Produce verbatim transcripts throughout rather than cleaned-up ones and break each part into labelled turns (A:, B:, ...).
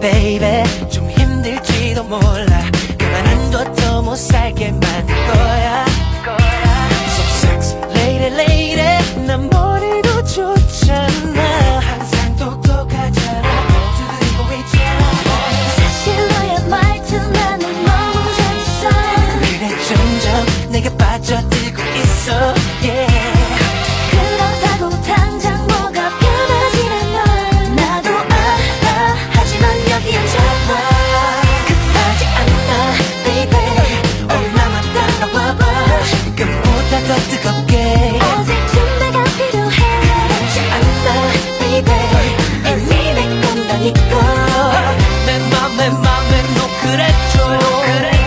A: baby 좀 힘들지도 몰라 가만 둬도 못 살게 만들 거야 So sex lady lady 난 머리도 좋잖아 항상 똑똑하잖아 두드리고 있잖아
B: 사실 너의 말투만은 너무 재밌어
A: 그래 점점 내게 빠져들고 있어 yeah
B: 그렇다고 당장 뭐가 변하진 않아 나도 알아 하지만 여기엔 잡아
A: 급하지 않아 baby 얼마만 따라와봐 지금보다 더 뜨겁게
B: 아직 준비가 필요해
A: 급하지 않아 baby 이미 내 건다니까 내 맘에 맘에 노크래줘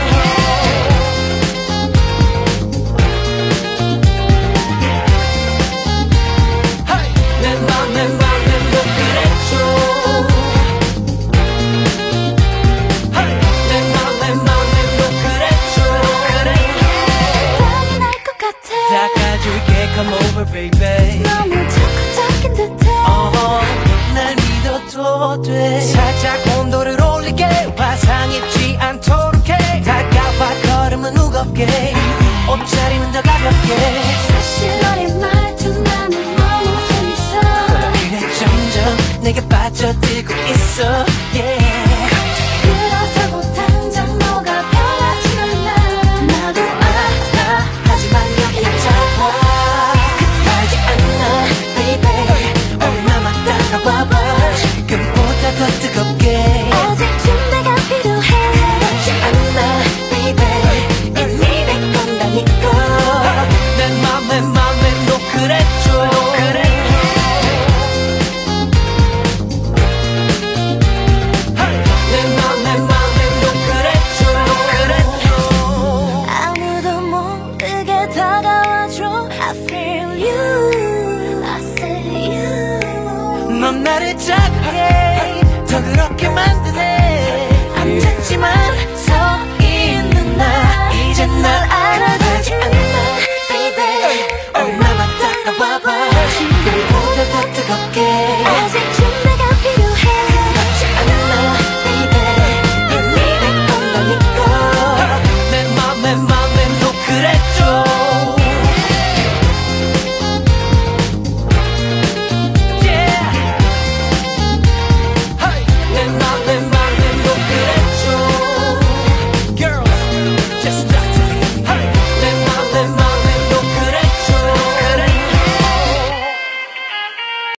A: Come over baby
B: 너무 적극적인 듯해
A: uh-huh. 날 믿어도 돼 살짝 온도를 올리게 화상 입지 않도록 해 다가와 걸음은 무겁게